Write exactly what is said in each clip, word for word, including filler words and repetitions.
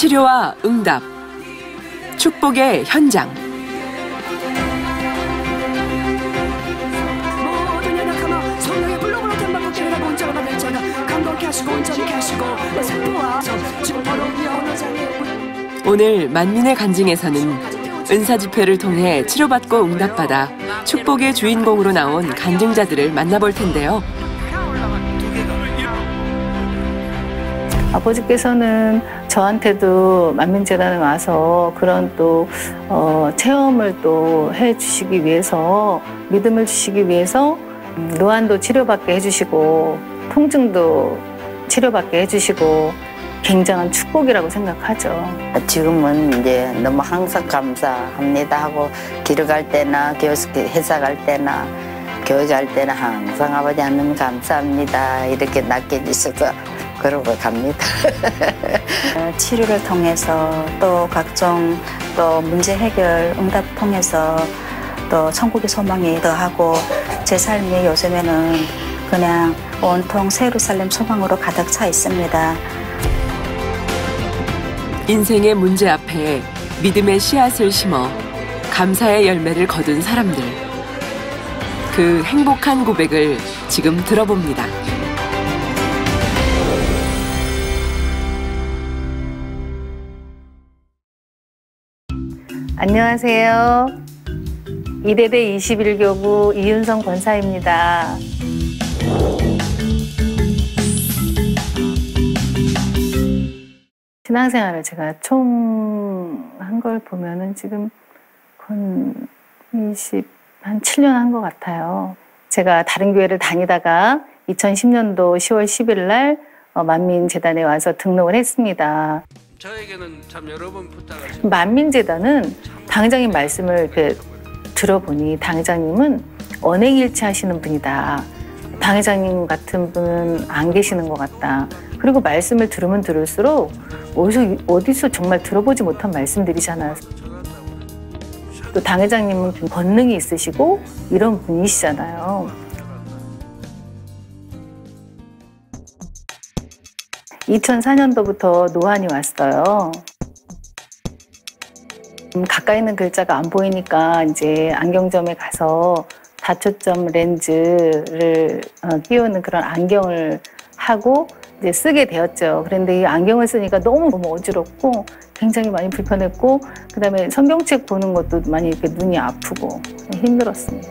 치료와 응답, 축복의 현장. 오늘 만민의 간증에서는 은사 집회를 통해 치료받고 응답받아 축복의 주인공으로 나온 간증자들을 만나볼 텐데요. 아버지께서는 저한테도 만민재단에 와서 그런 또 어, 체험을 또 해주시기 위해서, 믿음을 주시기 위해서 노안도 치료받게 해주시고 통증도 치료받게 해주시고 굉장한 축복이라고 생각하죠. 지금은 이제 너무 항상 감사합니다 하고, 길을 갈 때나 회사 갈 때나 교회 갈 때나 항상 아버지 하나님 감사합니다 이렇게 낚여주셔서 그러고 갑니다. 치료를 통해서 또 각종 또 문제 해결 응답 통해서 또 천국의 소망이 더하고, 제 삶이 요즘에는 그냥 온통 새 예루살렘 소망으로 가득 차 있습니다. 인생의 문제 앞에 믿음의 씨앗을 심어 감사의 열매를 거둔 사람들. 그 행복한 고백을 지금 들어봅니다. 안녕하세요. 이대대 이십일 교구 이윤성 권사입니다. 신앙생활을 제가 총 한 걸 보면은 지금 한 이십, 한 칠 년 한 것 같아요. 제가 다른 교회를 다니다가 이천십 년도 시월 십일 날 만민재단에 와서 등록을 했습니다. 저에게는 참 여러 번 부탁을. 만민재단은 당회장님 말씀을 이렇게 들어보니 당회장님은 언행일치 하시는 분이다. 당회장님 같은 분은 안 계시는 것 같다. 그리고 말씀을 들으면 들을수록 어디서, 어디서 정말 들어보지 못한 말씀들이잖아요. 또 당회장님은 좀 권능이 있으시고 이런 분이시잖아요. 이천사 년도부터 노안이 왔어요. 가까이 있는 글자가 안 보이니까 이제 안경점에 가서 다초점 렌즈를 끼우는 그런 안경을 하고 이제 쓰게 되었죠. 그런데 이 안경을 쓰니까 너무 너무 어지럽고 굉장히 많이 불편했고, 그다음에 성경책 보는 것도 많이 이렇게 눈이 아프고 힘들었습니다.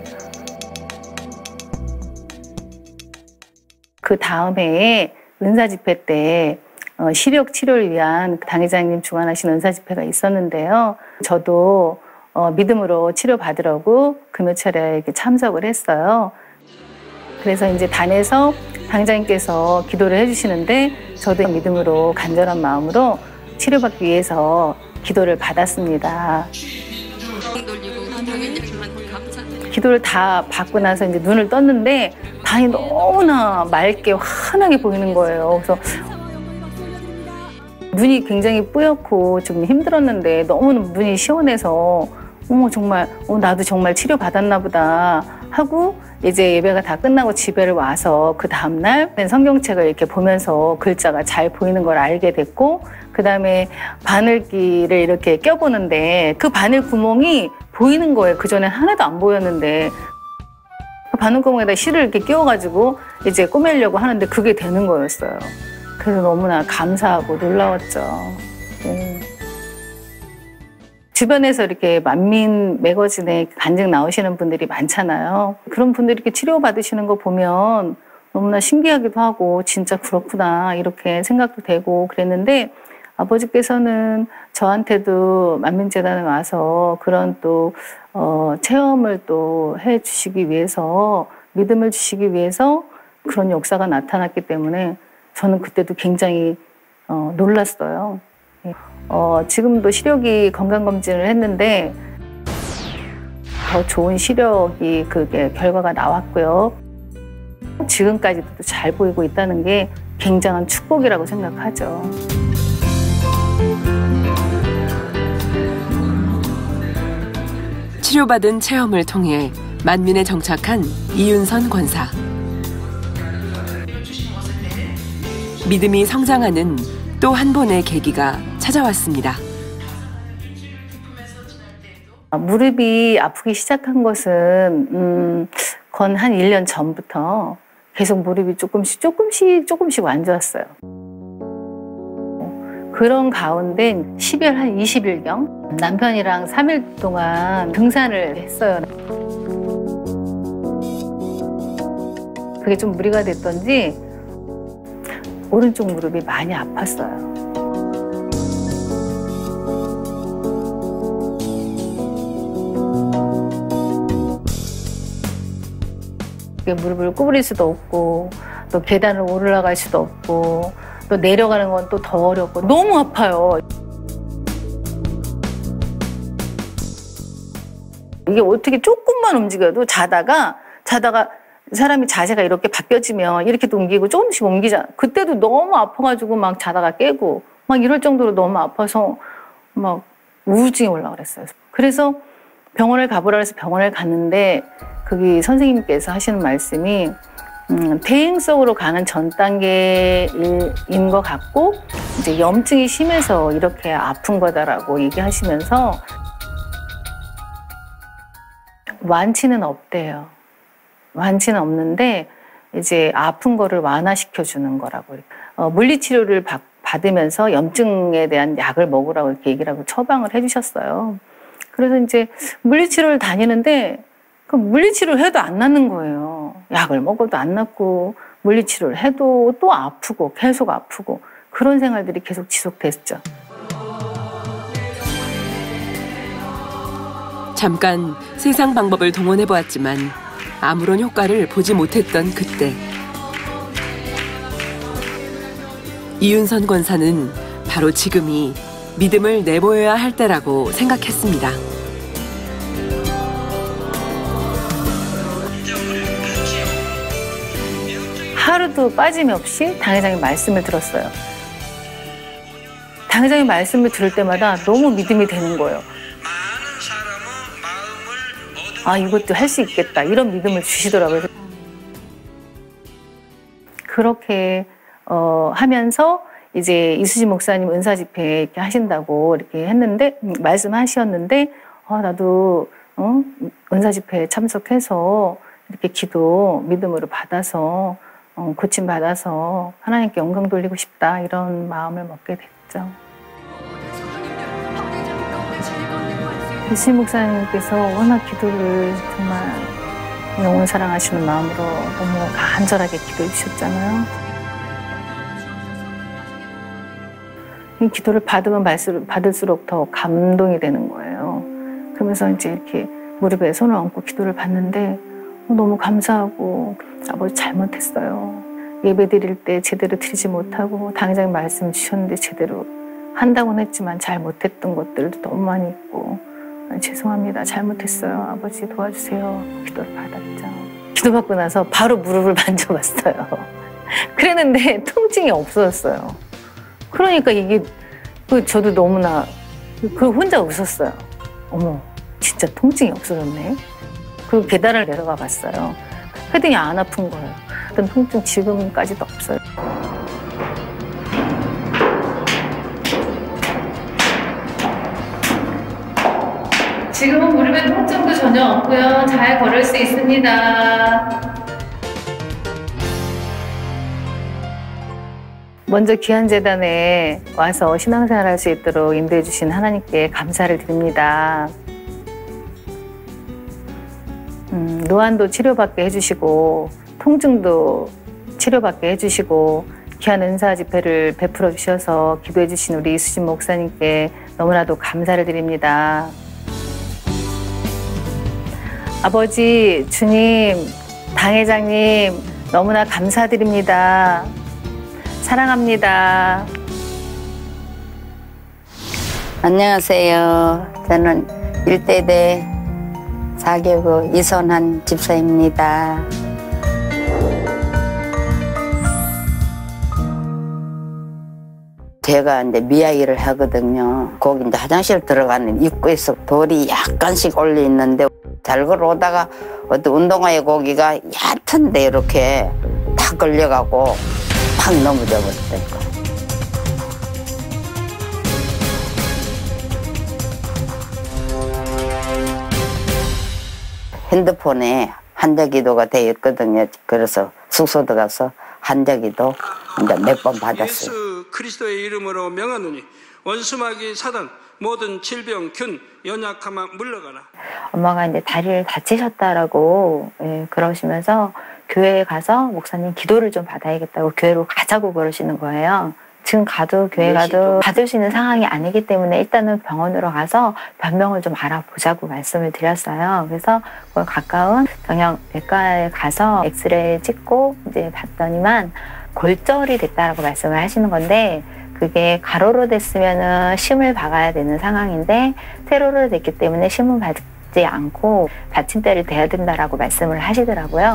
그 다음 해에 은사 집회 때 시력 치료를 위한 당회장님 주관하신 은사 집회가 있었는데요. 저도 믿음으로 치료받으려고 금요철에 이렇게 참석을 했어요. 그래서 이제 단에서 당장님께서 기도를 해주시는데 저도 믿음으로 간절한 마음으로 치료받기 위해서 기도를 받았습니다. 기도를 다 받고 나서 이제 눈을 떴는데 단이 너무나 맑게 환하게 보이는 거예요. 그래서 눈이 굉장히 뿌옇고 좀 힘들었는데 너무 눈이 시원해서 어머 정말 어, 나도 정말 치료받았나 보다 하고, 이제 예배가 다 끝나고 집에를 와서 그 다음날 성경책을 이렇게 보면서 글자가 잘 보이는 걸 알게 됐고, 그 다음에 바늘귀를 이렇게 껴보는데 그 바늘 구멍이 보이는 거예요. 그전엔 하나도 안 보였는데 그 바늘 구멍에다 실을 이렇게 끼워가지고 이제 꼬매려고 하는데 그게 되는 거였어요. 그래서 너무나 감사하고 놀라웠죠. 네. 주변에서 이렇게 만민 매거진에 간증 나오시는 분들이 많잖아요. 그런 분들이 이렇게 치료받으시는 거 보면 너무나 신기하기도 하고 진짜 그렇구나 이렇게 생각도 되고 그랬는데, 아버지께서는 저한테도 만민재단에 와서 그런 또 어, 체험을 또 해주시기 위해서, 믿음을 주시기 위해서 그런 역사가 나타났기 때문에 저는 그때도 굉장히 어, 놀랐어요. 어, 지금도 시력이 건강검진을 했는데 더 좋은 시력이 그게 결과가 나왔고요. 지금까지도 잘 보이고 있다는 게 굉장한 축복이라고 생각하죠. 치료받은 체험을 통해 만민에 정착한 이윤선 권사. 믿음이 성장하는 또 한 번의 계기가 찾아왔습니다. 무릎이 아프기 시작한 것은 음, 건 한 일 년 전부터 계속 무릎이 조금씩 조금씩 조금씩 안 좋았어요. 그런 가운데 십이월 한 이십 일경 남편이랑 삼 일 동안 등산을 했어요. 그게 좀 무리가 됐던지 오른쪽 무릎이 많이 아팠어요. 무릎을 구부릴 수도 없고 또 계단을 올라갈 수도 없고 또 내려가는 건 또 더 어렵고 너무 아파요. 이게 어떻게 조금만 움직여도 자다가 자다가 사람이 자세가 이렇게 바뀌어지면 이렇게 옮기고 조금씩 옮기잖아. 그때도 너무 아파가지고 막 자다가 깨고 막 이럴 정도로 너무 아파서 막 우울증이 올라가 그랬어요. 그래서 병원을 가보라 해서 병원을 갔는데 거기 선생님께서 하시는 말씀이 음, 퇴행성으로 가는 전 단계인 것 같고 이제 염증이 심해서 이렇게 아픈 거다라고 얘기하시면서 완치는 없대요. 완치는 없는데 이제 아픈 거를 완화시켜 주는 거라고. 어, 물리치료를 받, 받으면서 염증에 대한 약을 먹으라고 이렇게 얘기를 하고 처방을 해주셨어요. 그래서 이제 물리치료를 다니는데 그 물리치료를 해도 안 낫는 거예요. 약을 먹어도 안 낫고 물리치료를 해도 또 아프고 계속 아프고 그런 생활들이 계속 지속됐죠. 잠깐 세상 방법을 동원해 보았지만 아무런 효과를 보지 못했던 그때 이윤선 권사는 바로 지금이 믿음을 내보여야 할 때라고 생각했습니다. 하루도 빠짐없이 당회장의 말씀을 들었어요. 당회장의 말씀을 들을 때마다 너무 믿음이 되는 거예요. 아, 이것도 할 수 있겠다. 이런 믿음을 주시더라고요. 그렇게 어, 하면서 이제 이수진 목사님 은사 집회 이렇게 하신다고 이렇게 했는데 말씀하셨는데 아, 나도 어? 은사 집회에 참석해서 이렇게 기도 믿음으로 받아서 어, 고침 받아서 하나님께 영광 돌리고 싶다 이런 마음을 먹게 됐죠. 이수진 목사님께서 워낙 기도를 정말 영혼 사랑하시는 마음으로 너무 간절하게 기도해 주셨잖아요. 이 기도를 받으면 받을수록 더 감동이 되는 거예요. 그러면서 이제 이렇게 무릎에 손을 얹고 기도를 받는데 너무 감사하고 아버지 잘못했어요. 예배 드릴 때 제대로 드리지 못하고 당회장님 말씀 주셨는데 제대로 한다고는 했지만 잘못했던 것들도 너무 많이 있고 죄송합니다. 잘못했어요. 아버지 도와주세요. 기도를 받았죠. 기도받고 나서 바로 무릎을 만져봤어요. 그랬는데 통증이 없어졌어요. 그러니까 이게 저도 너무나 그 혼자 웃었어요. 어머, 진짜 통증이 없어졌네. 그리고 계단을 내려가 봤어요. 그랬더니 안 아픈 거예요. 어떤 통증 지금까지도 없어요. 지금은 무릎에 통증도 전혀 없고요. 잘 걸을 수 있습니다. 먼저 귀한재단에 와서 신앙생활 할 수 있도록 인도해 주신 하나님께 감사를 드립니다. 음, 노안도 치료받게 해주시고 통증도 치료받게 해주시고 귀한 은사 집회를 베풀어 주셔서 기도해 주신 우리 이수진 목사님께 너무나도 감사를 드립니다. 아버지, 주님, 당회장님 너무나 감사드립니다. 사랑합니다. 안녕하세요. 저는 일대대 사교구 이선한 집사입니다. 제가 이제 미야기를 하거든요. 거기 이제 화장실 들어가는 입구에서 돌이 약간씩 올려 있는데 잘 걸어오다가 어떤 운동화의 고기가 얕은데 이렇게 탁 걸려가고 팍 넘어져 버렸다니까. 핸드폰에 한자기도가 되어 있거든요. 그래서 숙소 들어가서 한자기도 이제 몇 번 받았어요. 예수 그리스도의 이름으로 명하노니 원수마귀 사단 모든 질병 균 연약함아 물러가라. 엄마가 이제 다리를 다치셨다라고 예, 그러시면서 교회에 가서 목사님 기도를 좀 받아야겠다고 교회로 가자고 그러시는 거예요. 지금 가도 교회 가도 받을 수 있는 상황이 아니기 때문에 일단은 병원으로 가서 변명을 좀 알아보자고 말씀을 드렸어요. 그래서 그 가까운 정형외과에 가서 엑스레이 찍고 이제 봤더니만 골절이 됐다라고 말씀을 하시는 건데 그게 가로로 됐으면은 심을 박아야 되는 상황인데 세로로 됐기 때문에 심은 박지 않고 받침대를 대야 된다라고 말씀을 하시더라고요.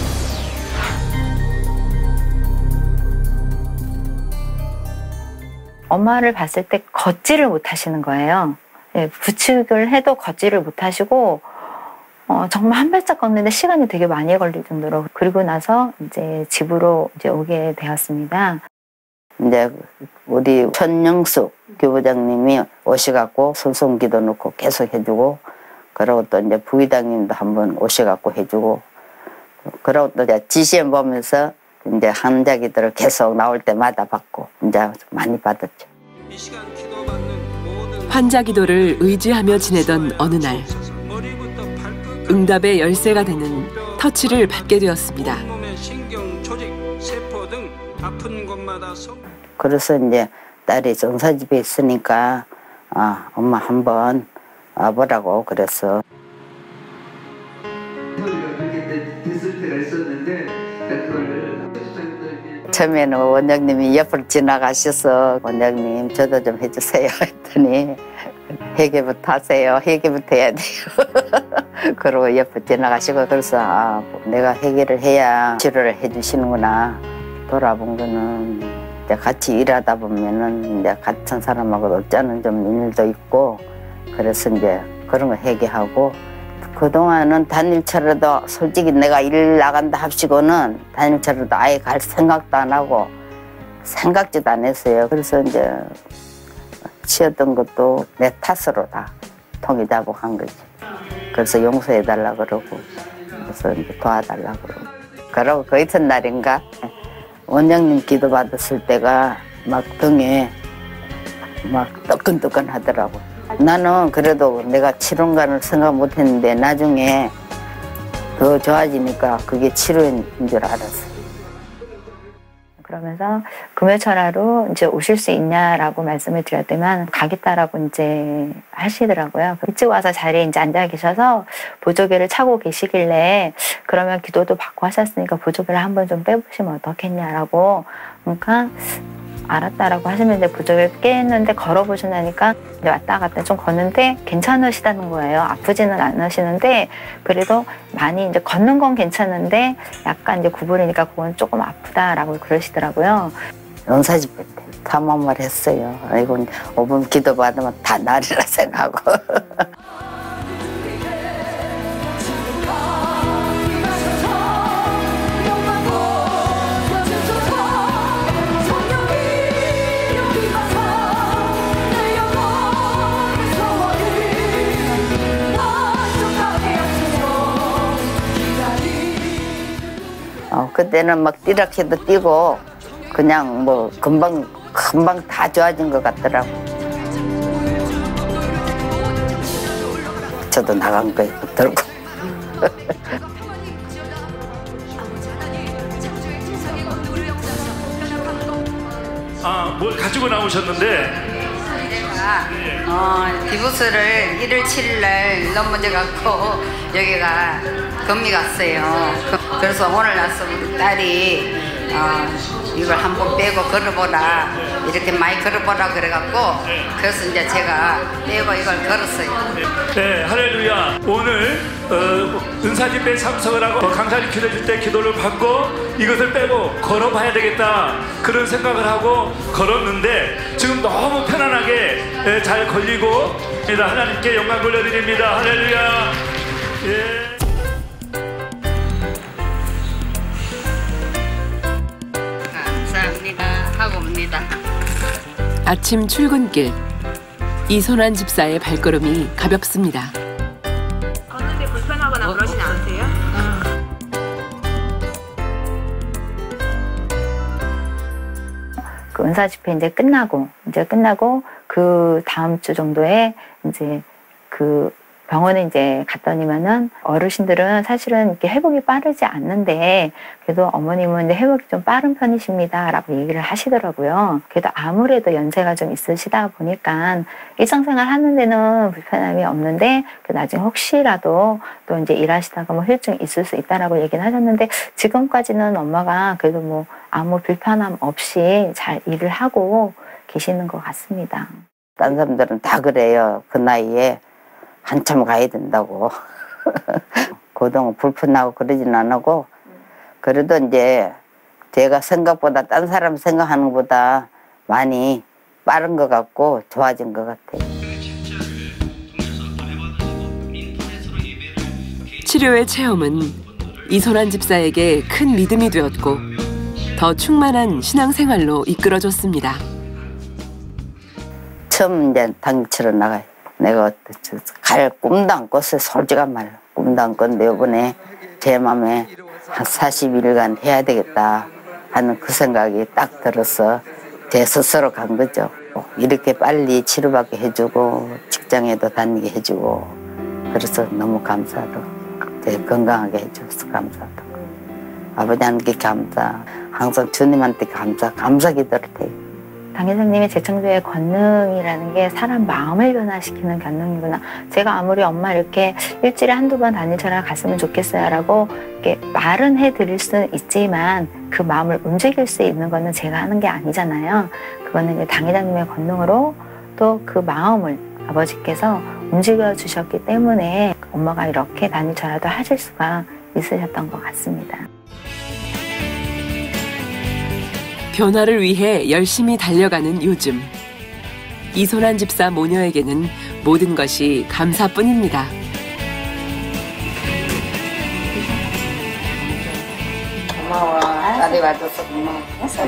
엄마를 봤을 때 걷지를 못하시는 거예요. 예, 부축을 해도 걷지를 못하시고 어, 정말 한 발짝 걷는데 시간이 되게 많이 걸릴 정도로 그리고 나서 이제 집으로 이제 오게 되었습니다. 이제 우리 천영숙 교부장님이 오셔갖고 손송기도 넣고 계속 해주고 그러고 또 이제 부의장님도 한번 오셔갖고 해주고 그러고 또 이제 지시험 보면서 이제 한자기도를 계속 나올 때마다 받고 이제 많이 받았죠. 이 시간 기도받는 모든 환자 기도를 의지하며 지내던 어느 날 머리부터 발끝까지 응답의 열쇠가 되는 터치를 받게 되었습니다. 온몸의 신경 조직 세포 등 아픈 곳마다 속 그래서 이제 딸이 정사집에 있으니까 아 엄마 한번 와보라고 그랬어. 처음에는 원장님이 옆으로 지나가셔서 원장님 저도 좀 해주세요 했더니 회개부터 하세요. 회개부터 해야 돼요. 그러고 옆으로 지나가시고 그래서 아, 내가 회개를 해야 치료를 해주시는구나. 돌아본 거는 이제 같이 일하다 보면은 이제 같은 사람하고 어쩌는 좀 일도 있고 그래서 이제 그런 거 회개하고 그동안은 단일차로도 솔직히 내가 일 나간다 합시고는 단일차로도 아예 갈 생각도 안 하고 생각지도 안 했어요. 그래서 이제 치였던 것도 내 탓으로 다 통일자복한 거지. 그래서 용서해달라 그러고 그래서 이제 도와달라 그러고 그러고 그 이튿날인가 원장님 기도 받았을 때가 막 등에 막 뜨끈뜨끈 하더라고. 나는 그래도 내가 치료인가를 생각 못했는데 나중에 더 좋아지니까 그게 치료인 줄 알았어. 그러면서 금요철화로 이제 오실 수 있냐라고 말씀을 드렸더만 가겠다라고 이제 하시더라고요. 일찍 와서 자리에 이제 앉아 계셔서 보조개를 차고 계시길래 그러면 기도도 받고 하셨으니까 보조개를 한번 좀 빼보시면 어떻겠냐라고 그러니까 알았다라고 하시면서 보조개를 깼는데 걸어보신다니까 이제 왔다 갔다 좀 걷는데 괜찮으시다는 거예요. 아프지는 않으시는데 그래도 많이 이제 걷는 건 괜찮은데 약간 이제 구부리니까 그건 조금 아프다라고 그러시더라고요. 연사집회 때 탐험을 했어요. 아이고 오 분 기도 받으면 다 나리라 생각하고. 어, 그때는 막 뛰락해도 뛰고 그냥 뭐 금방 금방 다 좋아진 것 같더라고. 저도 나간 거예요. 들고. 아, 뭘 가지고 나오셨는데? 제가 어, 디부스를 일월 칠일 날 넘어져갖고 여기가 금리 갔어요. 그래서 오늘 와서 우리 딸이 어, 이걸 한번 빼고 걸어보라 이렇게 많이 걸어보라 그래갖고 그래서 이제 제가 빼고 이걸 걸었어요. 네, 할렐루야. 오늘 어, 은사집회에 참석을 하고 강사님 기도해줄 때 기도를 받고 이것을 빼고 걸어봐야 되겠다 그런 생각을 하고 걸었는데 지금 너무 편안하게 예, 잘 걸리고 하나님께 영광 돌려드립니다. 할렐루야. 예. 감사합니다 하고 옵니다. 아침 출근길 이선환 집사의 발걸음이 가볍습니다. 걷는데 불편하거나 그러진 않아요? 그 은사 집회 이제 끝나고 이제 끝나고 그 다음 주 정도에 이제 그 병원에 이제 갔더니만은 어르신들은 사실은 이렇게 회복이 빠르지 않는데 그래도 어머님은 이제 회복이 좀 빠른 편이십니다라고 얘기를 하시더라고요. 그래도 아무래도 연세가 좀 있으시다 보니까 일상생활 하는 데는 불편함이 없는데 나중에 혹시라도 또 이제 일하시다가 뭐 후유증 있을 수 있다라고 얘기는 하셨는데 지금까지는 엄마가 그래도 뭐 아무 불편함 없이 잘 일을 하고 계시는 것 같습니다. 딴 사람들은 다 그래요. 그 나이에. 한참 가야 된다고. 그동안 불편하고 그러진 안 하고, 그래도 이제 제가 생각보다 딴 사람 생각하는 것보다 많이 빠른 것 같고 좋아진 것 같아요. 치료의 체험은 이선환 집사에게 큰 믿음이 되었고 더 충만한 신앙생활로 이끌어줬습니다. 처음 이제 당치러 나가요. 내가 갈 꿈도 안 꿨어요. 솔직한 말로. 꿈도 안 꿨는데 이번에 제 마음에 한 사십 일간 해야 되겠다 하는 그 생각이 딱 들어서 제 스스로 간 거죠. 이렇게 빨리 치료받게 해주고 직장에도 다니게 해주고 그래서 너무 감사하고 되게 건강하게 해줘서 감사하고 아버지 하나님께 감사, 항상 주님한테 감사, 감사 기도를 해요. 당회장님의 재창조의 권능이라는 게 사람 마음을 변화시키는 권능이구나. 제가 아무리 엄마 이렇게 일주일에 한두 번 단일처럼 갔으면 좋겠어요 라고 이렇게 말은 해드릴 수는 있지만 그 마음을 움직일 수 있는 거는 제가 하는 게 아니잖아요. 그거는 이제 당회장님의 권능으로 또 그 마음을 아버지께서 움직여 주셨기 때문에 엄마가 이렇게 단일처라도 하실 수가 있으셨던 것 같습니다. 변화를 위해 열심히 달려가는 요즘. 이선환 집사 모녀에게는 모든 것이 감사뿐입니다. 고마워. 딸이 와줘서 고마워.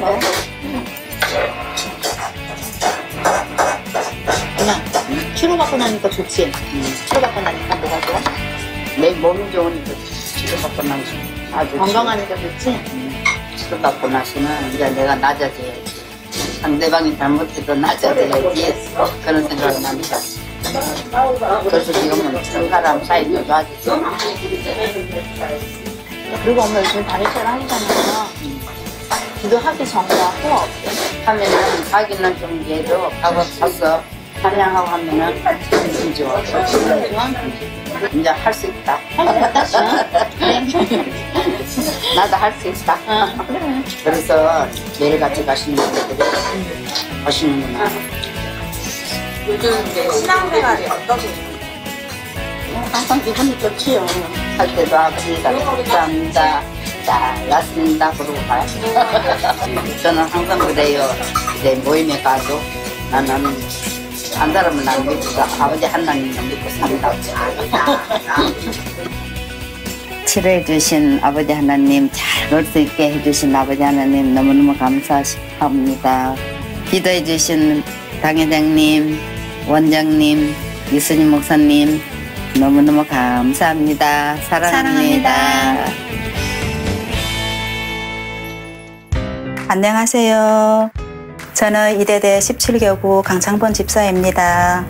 엄마, 치료받고 나니까 좋지? 응. 치료받고 나니까 뭐가 좋아? 내 몸이 좋으니까 치료받고 나니까 아주 건강하니까 좋지? 응. 치료받고 나서는 이제 내가 낮아져야지. 상대방이 잘못해도 낮아져야지. 그런 생각을 합니다. 그래서 지금은 사람 사이도 좋아지죠. 그리고 엄마 요즘 다리처럼 하니까요. 기도하기 전과 후 하면은 가기는 좀 얘도 가고 가서 찬양하고 하면은 기분 좋아. 기분 좋아? 이제 할 수 있다. 할 수 있다. 나도 할 수 있다. 그래서 매일같이 가시는 분들이 가시는구나. 요즘 이제 신앙생활이 어떠세요? 항상 기분이 좋지요. 할 때도 아버지가 감사합니다. 잘났습니다. 그러고 가요. 저는 항상 그래요. 이제 모임에 가도 나는 한 사람은 안 믿고 아버지 하나님을 믿고 산다고. 치료해주신 아버지 하나님, 잘 걸 수 있게 해주신 아버지 하나님 너무너무 감사합니다. 기도해주신 당회장님, 원장님, 유수님 목사님 너무너무 감사합니다. 사랑합니다. 사랑합니다. 안녕하세요. 저는 이대대 십칠 교구 강창본 집사입니다.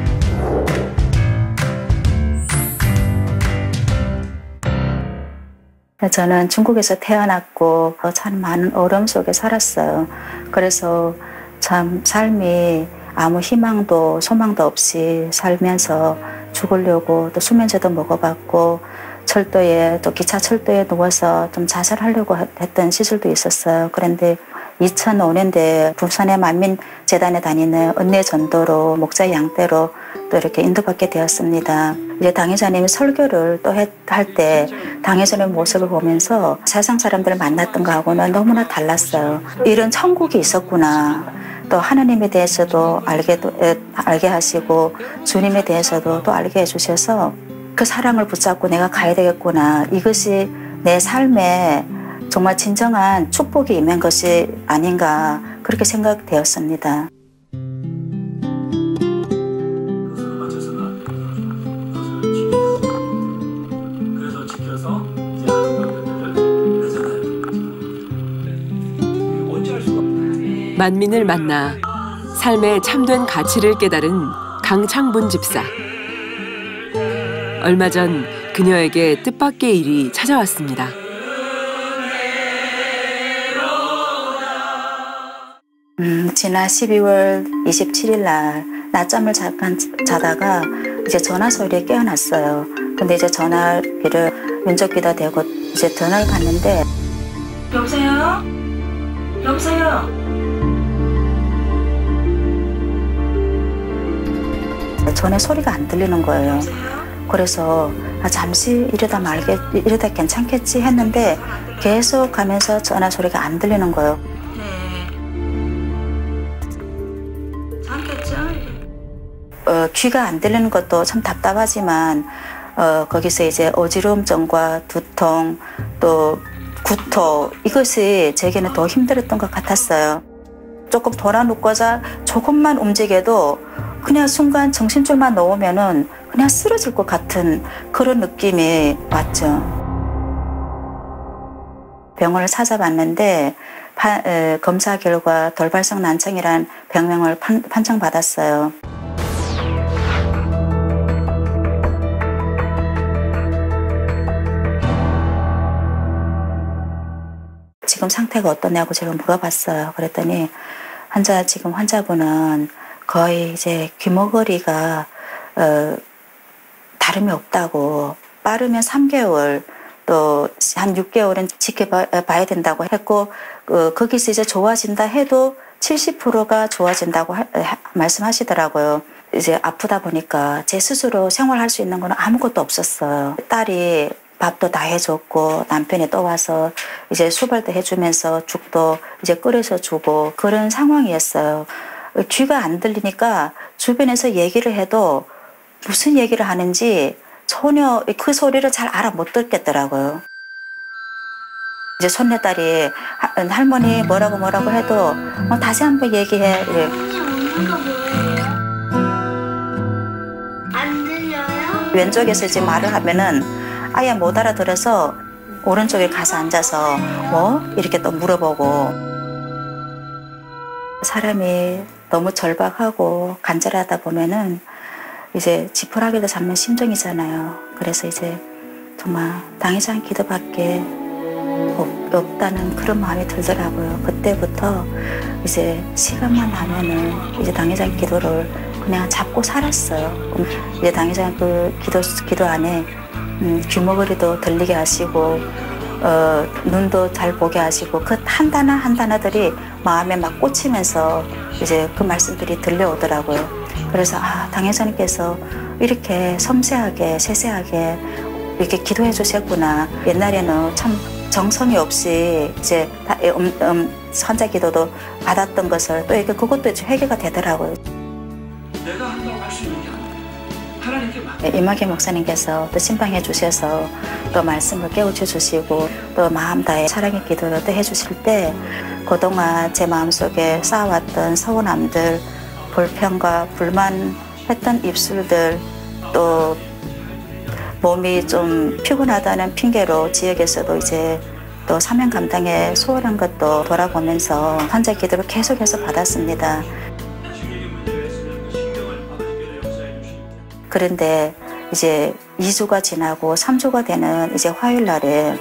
저는 중국에서 태어났고 참 많은 어려움 속에 살았어요. 그래서 참 삶이 아무 희망도 소망도 없이 살면서 죽으려고 또 수면제도 먹어봤고 철도에 또 기차 철도에 누워서 좀 자살하려고 했던 시절도 있었어요. 그런데 이천오 년도에 부산의 만민재단에 다니는 은혜전도로 목자 양떼로 또 이렇게 인도받게 되었습니다. 이제 당회자님이 설교를 또 할 때 당회자님 모습을 보면서 세상 사람들을 만났던 거하고는 너무나 달랐어요. 이런 천국이 있었구나. 또 하나님에 대해서도 알게, 알게 하시고 주님에 대해서도 또 알게 해주셔서 그 사랑을 붙잡고 내가 가야 되겠구나. 이것이 내 삶에 정말 진정한 축복이 임한 것이 아닌가 그렇게 생각되었습니다. 그래서 지켜서 언제 할 수가 만민을 만나 삶의 참된 가치를 깨달은 강창분 집사. 얼마 전 그녀에게 뜻밖의 일이 찾아왔습니다. 음, 지난 십이월 이십칠일 날 낮잠을 잠깐 자다가 이제 전화 소리에 깨어났어요. 근데 이제 전화기를 왼쪽귀다 대고 이제 전화를 받는데 여보세요? 여보세요? 전에 소리가 안 들리는 거예요. 그래서 아, 잠시 이러다 말겠, 이러다 괜찮겠지 했는데 계속 가면서 전화 소리가 안 들리는 거예요. 어, 귀가 안 들리는 것도 참 답답하지만 어, 거기서 이제 어지러움증과 두통 또 구토 이것이 제게는 더 힘들었던 것 같았어요. 조금 돌아눕고자 조금만 움직여도 그냥 순간 정신줄만 놓으면은 그냥 쓰러질 것 같은 그런 느낌이 왔죠. 병원을 찾아봤는데 파, 에, 검사 결과 돌발성 난청이란 병명을 판, 판정받았어요. 지금 상태가 어떠냐고 제가 물어봤어요. 그랬더니 환자 지금 환자분은 거의 이제 귀머거리가 어, 다름이 없다고 빠르면 삼 개월 또 한 육 개월은 지켜봐야 된다고 했고 어, 거기서 이제 좋아진다 해도 칠십 퍼센트가 좋아진다고 하, 하, 말씀하시더라고요. 이제 아프다 보니까 제 스스로 생활할 수 있는 건 아무것도 없었어요. 딸이 밥도 다 해줬고 남편이 또 와서 이제 수발도 해주면서 죽도 이제 끓여서 주고 그런 상황이었어요. 귀가 안 들리니까 주변에서 얘기를 해도 무슨 얘기를 하는지 전혀 그 소리를 잘 알아 못 듣겠더라고요. 이제 손녀딸이 할머니 뭐라고 뭐라고 해도 어, 다시 한번 얘기해. 이래. 안 들려요? 왼쪽에서 이제 말을 하면은 아예 못 알아들어서 오른쪽에 가서 앉아서 뭐? 이렇게 또 물어보고 사람이 너무 절박하고 간절하다 보면은 이제 지푸라기도 잡는 심정이잖아요. 그래서 이제 정말 당이지 않은 기도밖에 없, 없다는 그런 마음이 들더라고요. 그때부터 이제 시간만 나면은 이제 당이지 않은 기도를 그냥 잡고 살았어요. 이제 당이지 않은 그 기도, 기도 안에 음, 귀머거리도 들리게 하시고 어, 눈도 잘 보게 하시고 그 한 단어 한 단어들이 마음에 막 꽂히면서 이제 그 말씀들이 들려오더라고요. 그래서 아, 당회장님께서 이렇게 섬세하게 세세하게 이렇게 기도해 주셨구나. 옛날에는 참 정성이 없이 이제 음, 음, 환자 기도도 받았던 것을 또 이렇게 그것도 이제 회개가 되더라고요. 내가 한다고 할 수 있는 게 아니야. 하나님께 맡겨. 이마기 목사님께서 또 신방해 주셔서 또 말씀을 깨우쳐 주시고 또 마음 다해 사랑의 기도를 또 해주실 때 그동안 제 마음속에 쌓아왔던 서운함들, 불평과 불만했던 입술들 또 몸이 좀 피곤하다는 핑계로 지역에서도 이제 또 사명 감당에 소홀한 것도 돌아보면서 환자 기도를 계속해서 받았습니다. 그런데 이제 이 주가 지나고 삼 주가 되는 이제 화요일 날에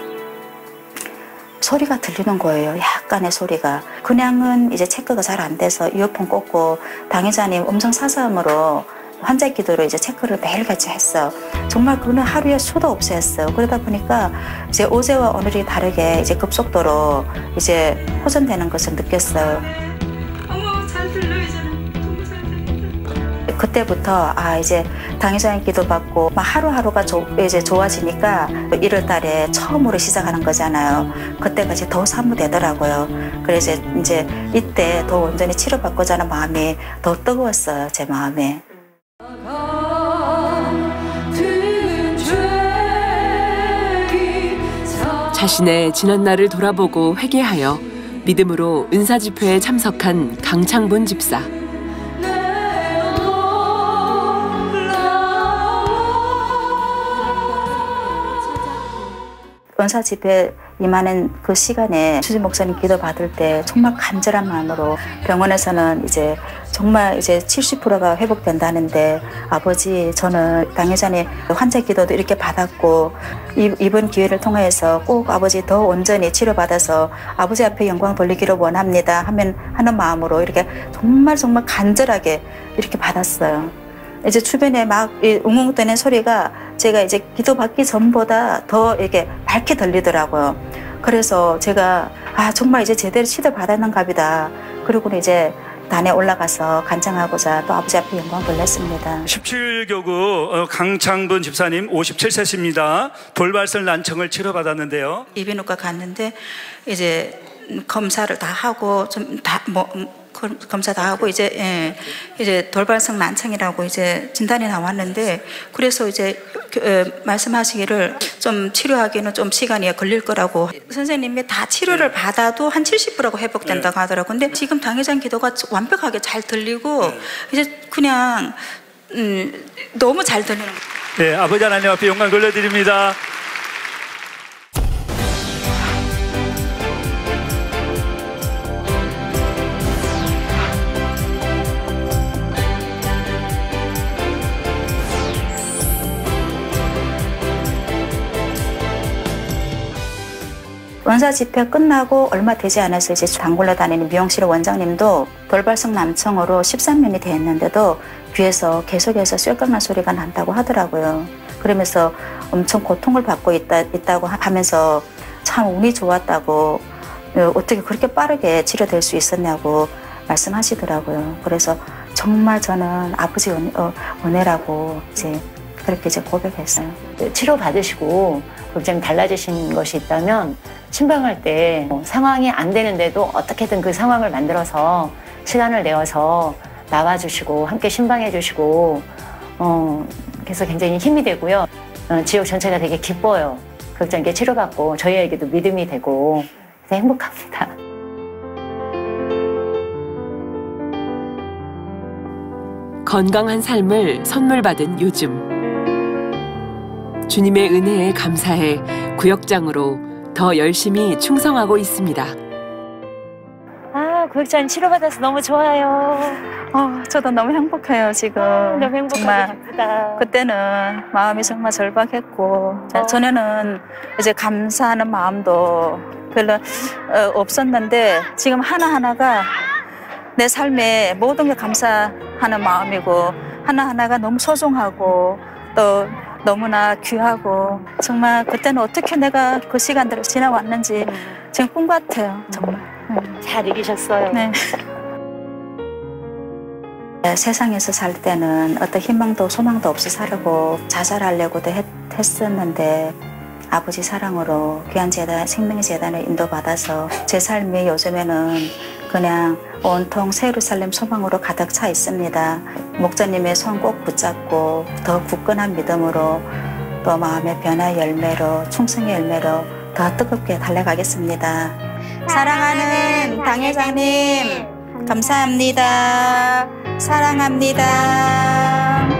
소리가 들리는 거예요. 약간의 소리가. 그냥은 이제 체크가 잘 안 돼서 이어폰 꽂고 당의자님 음성 사서음으로 환자 기도로 이제 체크를 매일같이 했어. 정말 그는 하루에 수도 없이 했어요. 그러다 보니까 이제 어제와 오늘이 다르게 이제 급속도로 이제 호전되는 것을 느꼈어요. 어머, 잘 들려 이제는. 너무 잘 들린다. 그때부터 아 이제 당의자님 기도 받고 막 하루하루가 조, 이제 좋아지니까 일월 달에 처음으로 시작하는 거잖아요. 그때가 이제 더 사무되더라고요. 그래서 이제 이때 더 온전히 치료받고자 하는 마음이 더 뜨거웠어요. 제 마음에. 자신의 지난 날을 돌아보고 회개하여 믿음으로 은사 집회에 참석한 강창분 집사. 은사 집회 임하는 그 시간에 주지 목사님 기도 받을 때 정말 간절한 마음으로 병원에서는 이제 정말 이제 칠십 퍼센트가 회복된다는데 아버지 저는 당회장의 환자 기도도 이렇게 받았고 이, 이번 기회를 통해서 꼭 아버지 더 온전히 치료받아서 아버지 앞에 영광 돌리기를 원합니다 하면 하는 마음으로 이렇게 정말 정말 간절하게 이렇게 받았어요. 이제 주변에 막 웅웅대는 소리가 제가 이제 기도받기 전보다 더 이렇게 밝게 들리더라고요. 그래서 제가 아 정말 이제 제대로 치료 받았는가 보다. 그리고 이제 단에 올라가서 간증하고자 또 아버지 앞에 영광 돌렸습니다. 십칠 교구 강창분 집사님 오십칠 세십니다. 돌발성 난청을 치료받았는데요. 이비인후과 갔는데 이제 검사를 다 하고 좀 다 뭐 검사 다 하고 이제 예, 이제 돌발성 난청이라고 이제 진단이 나왔는데 그래서 이제 에, 말씀하시기를 좀 치료하기는 좀 시간이 걸릴 거라고 선생님이 다 치료를 받아도 한 칠십 퍼센트가 회복된다고 하더라고요. 근데 지금 당회장 기도가 완벽하게 잘 들리고 이제 그냥 음, 너무 잘 들리는 거예요. 네, 아버지 하나님 앞에 영광 돌려드립니다. 원사 집회 끝나고 얼마 되지 않아서 이제 단골로 다니는 미용실 원장님도 돌발성 난청으로 십삼 년이 됐는데도 귀에서 계속해서 쇠강난 소리가 난다고 하더라고요. 그러면서 엄청 고통을 받고 있다, 있다고 하면서 참 운이 좋았다고 어떻게 그렇게 빠르게 치료될 수 있었냐고 말씀하시더라고요. 그래서 정말 저는 아버지 은혜, 어, 은혜라고 이제 그렇게 이제 고백했어요. 치료 받으시고 좀 달라지신 것이 있다면 신방할 때 뭐 상황이 안 되는데도 어떻게든 그 상황을 만들어서 시간을 내어서 나와주시고 함께 신방해 주시고 어, 그래서 굉장히 힘이 되고요. 어, 지역 전체가 되게 기뻐요. 극장께 치료받고 저희에게도 믿음이 되고 행복합니다. 건강한 삶을 선물 받은 요즘. 주님의 은혜에 감사해 구역장으로 더 열심히 충성하고 있습니다. 아, 구역장 치료받아서 너무 좋아요. 어, 저도 너무 행복해요, 지금. 아, 너무 행복하고 기쁘다. 그때는 마음이 정말 절박했고, 어. 전에는 이제 감사하는 마음도 별로 어, 없었는데, 지금 하나하나가 내 삶에 모든 게 감사하는 마음이고, 하나하나가 너무 소중하고, 또 너무나 귀하고, 정말 그때는 어떻게 내가 그 시간들을 지나왔는지 지금 꿈 같아요, 정말. 잘 이기셨어요. 네. 세상에서 살 때는 어떤 희망도 소망도 없이 살고 자살하려고도 했, 했었는데 아버지 사랑으로 귀한 재단, 생명의 재단을 인도받아서 제 삶이 요즘에는 그냥 온통 새 예루살렘 소망으로 가득 차 있습니다. 목자님의 손 꼭 붙잡고 더 굳건한 믿음으로 또 마음의 변화의 열매로 충성의 열매로 더 뜨겁게 달려가겠습니다. 사랑하는 당회장님 감사합니다. 사랑합니다.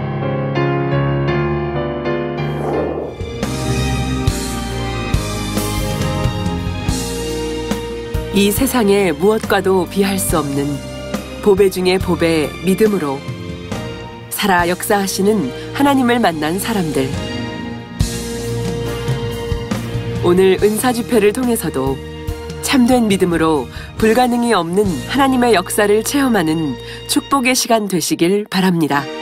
이 세상에 무엇과도 비할 수 없는 보배 중의 보배 믿음으로 살아 역사하시는 하나님을 만난 사람들. 오늘 은사 집회를 통해서도 참된 믿음으로 불가능이 없는 하나님의 역사를 체험하는 축복의 시간 되시길 바랍니다.